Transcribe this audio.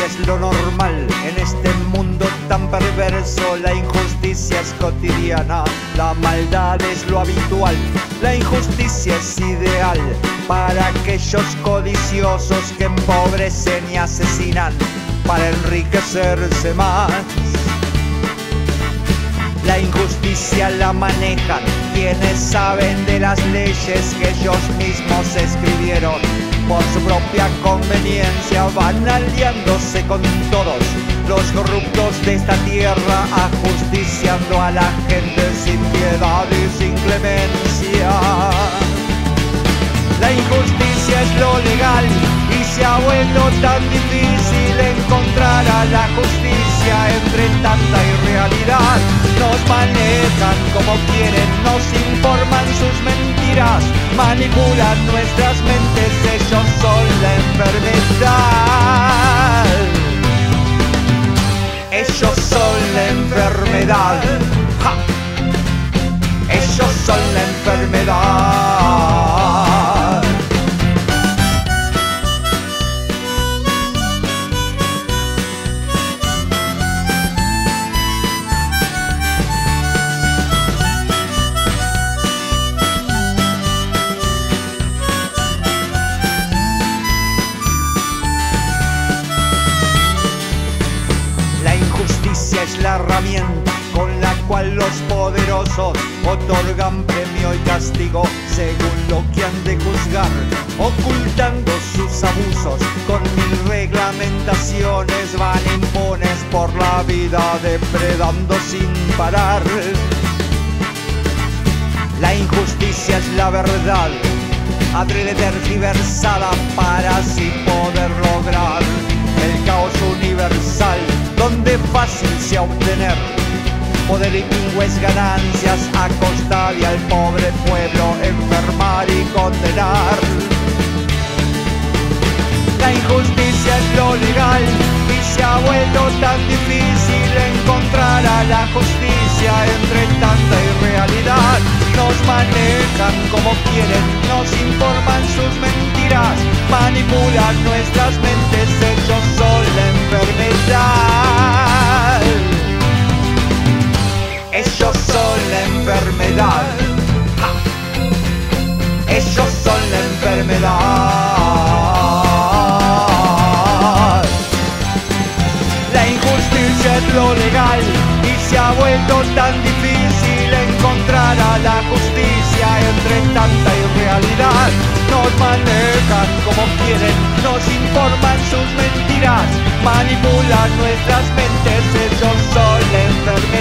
es lo normal en este mundo tan perverso. La injusticia es cotidiana, la maldad es lo habitual. La injusticia es ideal para aquellos codiciosos que empobrecen y asesinan para enriquecerse más. La injusticia la manejan quienes saben de las leyes que ellos mismos escribieron. Por su propia conveniencia van aliándose con todos los corruptos de esta tierra, ajusticiando a la gente sin piedad y sin clemencia. La injusticia es lo legal y se ha vuelto tan difícil encontrar a la justicia entre tanta irrealidad. Nos manejan como quieren, nos informan sus mentiras, manipulan nuestras mentes, ellos son la enfermedad. Ellos son la enfermedad. ¡Ja! Ellos son la enfermedad. Es la herramienta con la cual los poderosos otorgan premio y castigo según lo que han de juzgar, ocultando sus abusos con mil reglamentaciones, van impunes por la vida, depredando sin parar. La injusticia es la verdad, adrede tergiversada para así poder lograr el caos universal, donde fácil sea obtener poder y pingües ganancias a costa de al pobre pueblo enfermar y condenar. La injusticia es lo legal y se ha vuelto tan difícil encontrar a la justicia entre tanta irrealidad. Nos manejan como quieren, nos informan sus mentiras, manipulan nuestras mentes, ellos son la enfermedad. Ellos son la enfermedad. ¡Ja! Ellos son la enfermedad. La injusticia es lo legal y se ha vuelto tan difícil encontrar a la justicia entre tanta irrealidad. Nos manejan como quieren, nos informan sus mentiras, manipulan nuestras mentes, ellos son la enfermedad.